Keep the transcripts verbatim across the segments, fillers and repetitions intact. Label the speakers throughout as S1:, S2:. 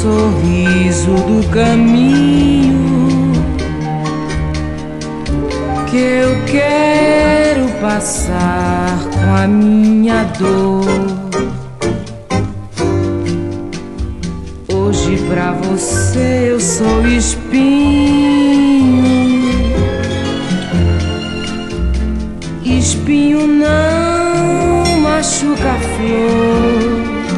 S1: sorriso do caminho que eu quero passar com a minha dor. Hoje pra você eu sou espinho, espinho não machuca a flor.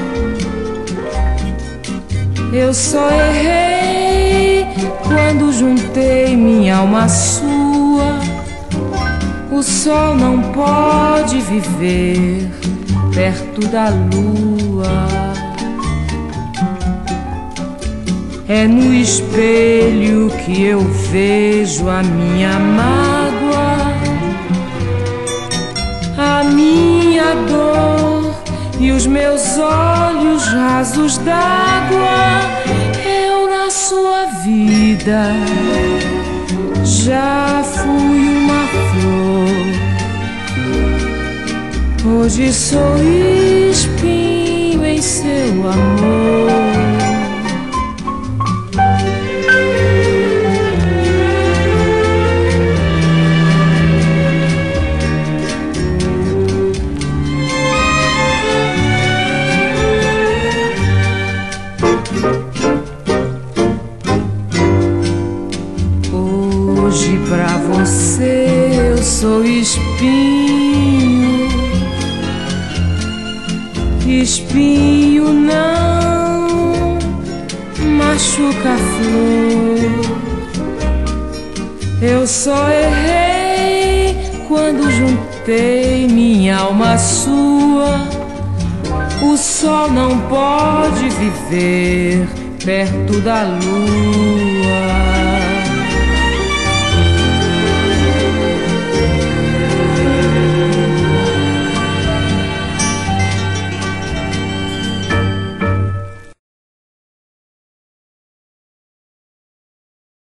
S1: Eu só errei quando juntei minha alma à sua. O sol não pode viver perto da lua. É no espelho que eu vejo a minha mágoa, a minha dor e os meus olhos rasos d'água. Eu na sua vida já fui uma flor, hoje sou espinho em seu amor. Hoje pra você eu sou espinho, espinho não machuca a flor. Eu só errei quando juntei minha alma à sua. O sol não pode viver perto da lua.